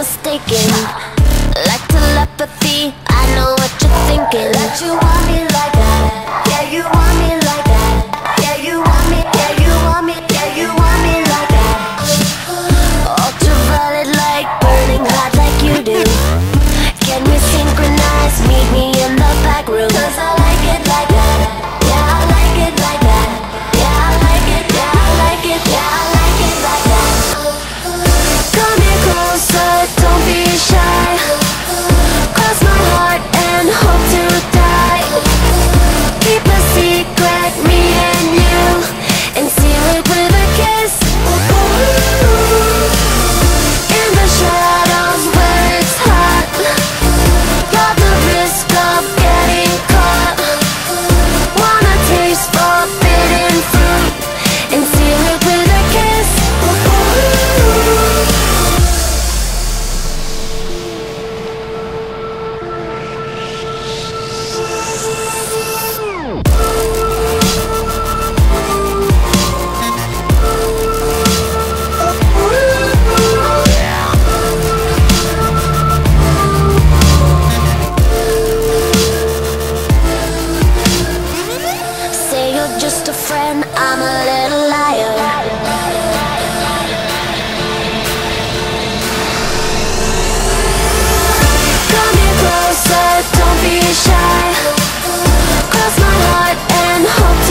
mistaken. Like telepathy, I know what you're thinking. That you want me like that. Yeah, you want me like that. Yeah, you want me. Yeah, you want me. Yeah, you want me like that. Ultraviolet light, burning hot like you do. Can we synchronize? Meet me in the back room. 'Cause I like it like that. Yeah, I like it like that. Yeah, I like it. Yeah, I like it. Yeah, I like it like that. Come here closer, don't be shy. Cross my heart and hope to die. Keep a secret, me and you, and seal it with a kiss. In the shadows where it's hot, love the risk of getting caught. Wanna taste forbidden fruit, and seal it with a kiss. Say you're just a friend, I'm a little liar. Come here closer, don't be shy. Cross my heart and hope